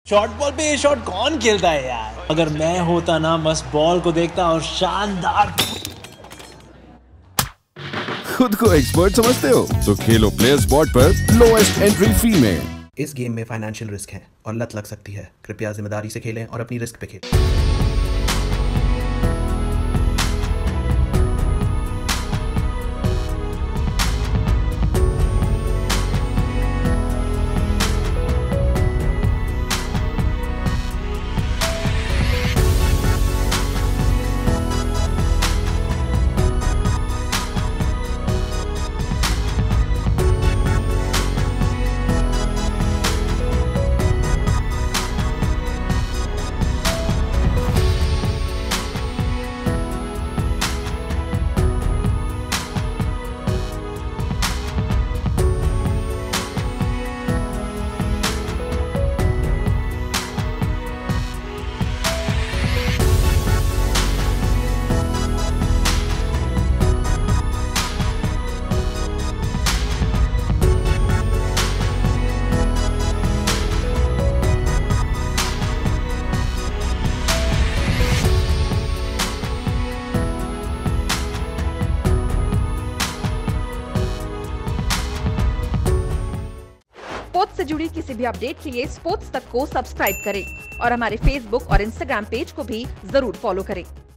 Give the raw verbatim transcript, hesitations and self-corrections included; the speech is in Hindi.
शॉर्ट बॉल पे ये शॉट कौन खेलता है यार। अगर मैं होता ना बस बॉल को देखता और शानदार। खुद को एक्सपर्ट समझते हो तो खेलो प्लेयर स्पॉट पर लोएस्ट एंट्री फी में। इस गेम में फाइनेंशियल रिस्क है और लत लग सकती है। कृपया जिम्मेदारी से खेलें और अपनी रिस्क पे खेलें। स्पोर्ट्स से जुड़ी किसी भी अपडेट के लिए स्पोर्ट्स तक को सब्सक्राइब करें और हमारे फेसबुक और इंस्टाग्राम पेज को भी जरूर फॉलो करें।